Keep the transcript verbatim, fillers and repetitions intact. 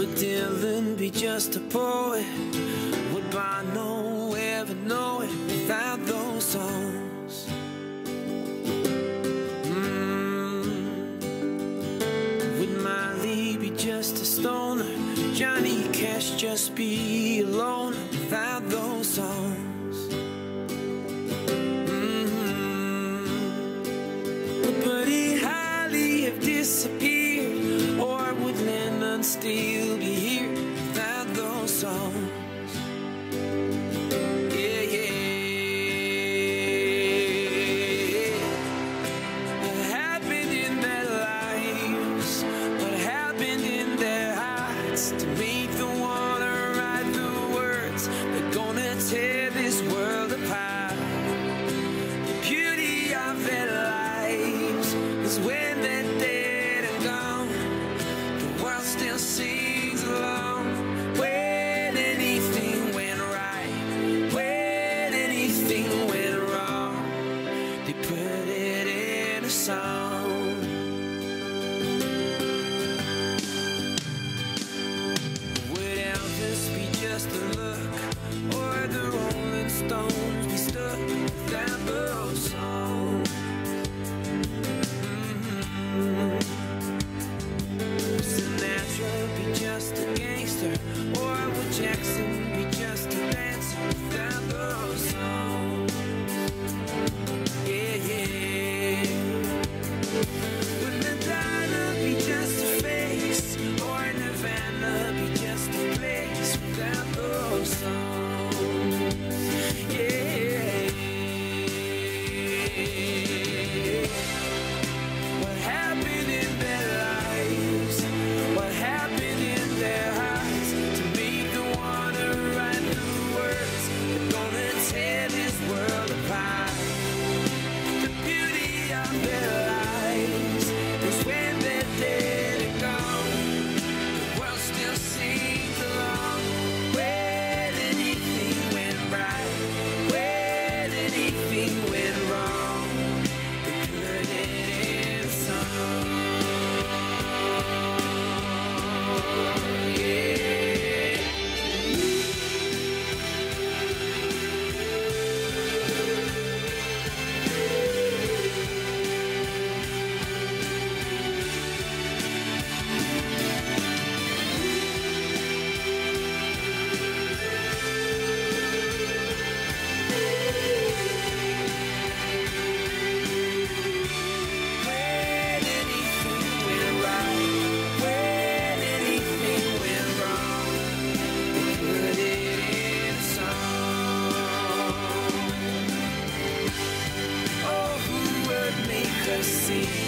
Would Dylan be just a poet? Would Bono ever know it without those songs? Mm. Would Marley be just a stoner? Johnny Cash just be alone without those songs? Mm-hmm. Would Buddy Holly have disappeared, or would Lennon still be here without those songs? Yeah, yeah. What happened in their lives? What happened in their hearts to make them wanna write the words they're gonna tear this world apart? The beauty of their lives is when they're dead and gone, the world still sings along. When anything went right, when anything went wrong, they put it in a song. Would Elvis be just a look, or the Rolling Stones be stuck without those songs? Mm-hmm. Would Sinatra be just a gangster, or would Jackson be just a dancer without those songs? Yeah, yeah. Would Madonna be just a face, or Nirvana be just a place without those songs? Yeah. What happened in their lives? What happened in their hearts to make them wanna write the words they're gonna tear this world apart? The beauty of their lives is when they're dead and gone, the world still sings along. When anything went right, when anything went wrong, they put it in song. Yeah. When anything went right, when anything went wrong, they put it in a song. Oh, who would make us sing?